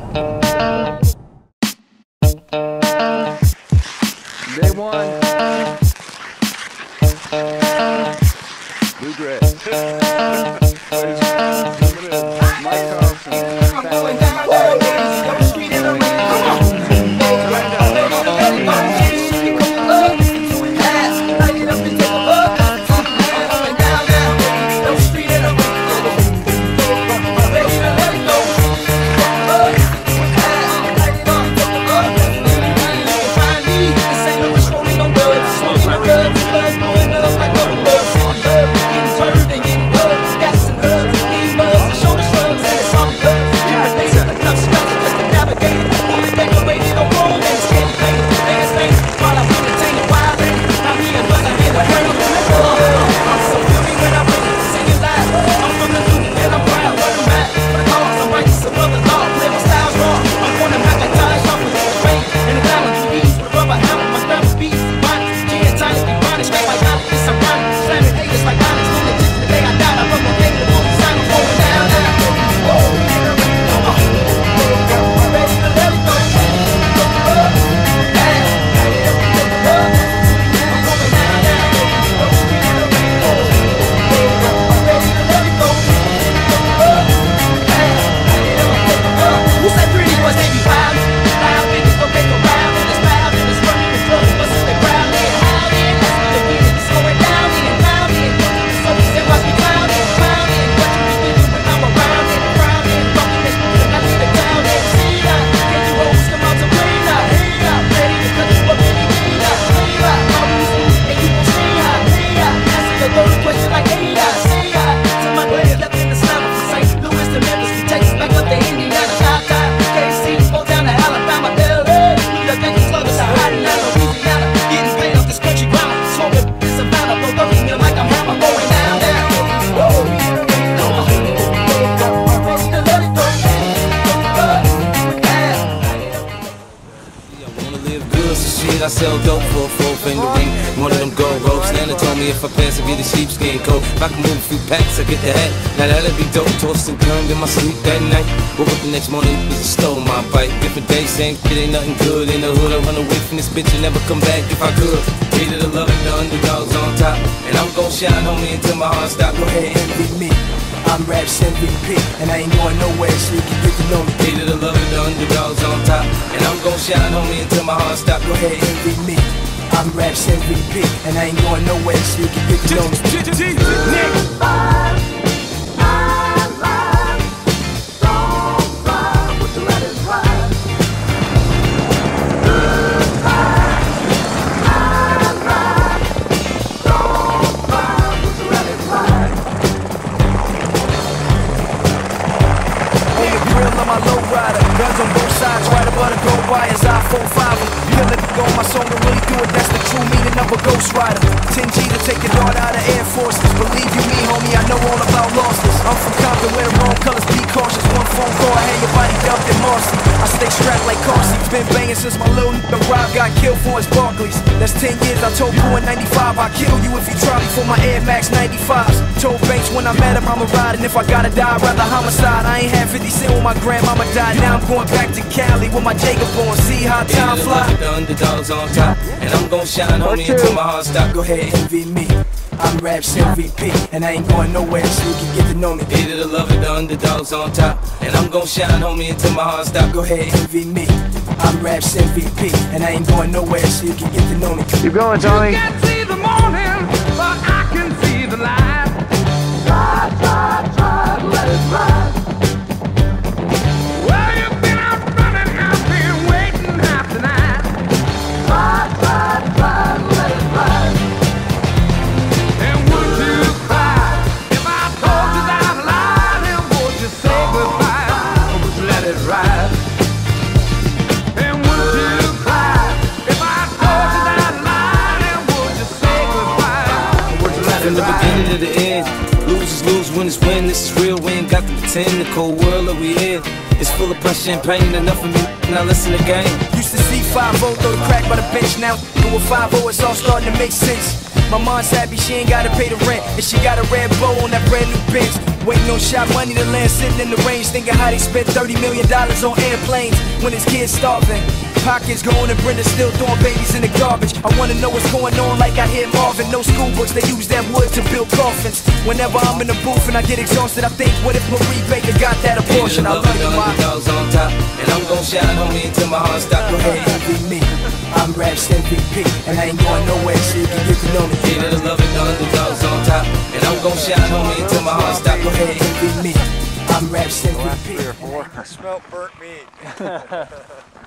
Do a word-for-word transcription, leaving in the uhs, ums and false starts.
Day one. Blue dress. I sell dope for a four finger ring. One of them gold ropes. Nana told me if I pass, I get a sheepskin coat. If I can move a few packs, I get the hat. Now that'll be dope. Tossed and turned in my sleep that night. Woke up the next morning, bitch stole my bike. Different day, same shit, ain't nothing good in the hood. I run away from this bitch and never come back if I could. Hated the love and the underdogs on top. And I'm gon' shine on me until my heart stop. Go ahead, envy me. I'm Rap's M V P, and I ain't going nowhere so you can get to know me. Hated the love and the underdogs on top. And I'm gon' shine on me until my heart stop. Go ahead, envy me. I'm Rap's M V P, and I ain't going nowhere so you can get to know me. Guns on both sides, right about to go by as I four five. Kill it, go on my song to really do it. That's the true meaning of a ghost rider. ten G to take your dart out of Air Forces. Believe you me, homie, I know all about losses. I'm from Compton where the wrong colors, be cautious. One phone call, I had your body dumped in Marcy. I stay strapped like Carsey. Been banging since my little nigga Rob got killed for his Barclays. That's ten years, I told you in ninety-five I'd kill you if you try me for my Air Max ninety-fives. Told Banks when I met him I'ma ride, and if I gotta die, I'd rather homicide. I ain't had fifty cent when my grandmama died. Now I'm going back to Cali with my Jacob on. See how time fly. The underdogs on top, and I'm gon' shine, homie, until my heart stop. Go ahead, envy me. I'm Rap's M V P, and I ain't going nowhere so you can get to know me. Hated the love of the underdogs on top, and I'm gon' shine, homie, until my heart stop. Go ahead, envy me. I'm Rap's M V P, and I ain't going nowhere so you can get to know me. Keep going, Johnny. You can't see the morning, but I can see the light. Try, try, try, let it ride. Well, you've been out running, I've been waiting half the night. Try, try, try, let it ride. And would you cry if I told you that I lied? And would you say goodbye, or would you let it ride? And would you cry if I told you that I lied? And would you say goodbye, or would you let it ride? From the beginning to the end, lose is lose, win is win. This is real, we ain't got to pretend. The cold world that we in is full of pressure and pain. Enough of me, now listen again. Used to see five oh throw the crack by the bench. Now with five oh it's all starting to make sense. My mom's happy she ain't gotta pay the rent, and she got a red bow on that brand new Benz. Waiting on shot money to land, sitting in the range, thinking how they spent thirty million dollars on airplanes when his kids starving. Pockets going and Brenda still throwing babies in the garbage. I wanna know what's going on like I hear Marvin. No school books, they use that wood to build coffins. Whenever I'm in the booth and I get exhausted, I think, what if Marie Baker got that abortion? I love you, ma. Dogs on top, and I'm gon' shine, homie, until my heart stop. Go ahead, envy me. I'm Raps M V P, and I ain't going nowhere so you can get to know me. Yeah, the love it, the underdogs on top, and I'm gon' shine, homie, until my heart stop. Go ahead, envy me. I'm Raps M V P. Three or four. I smell burnt meat.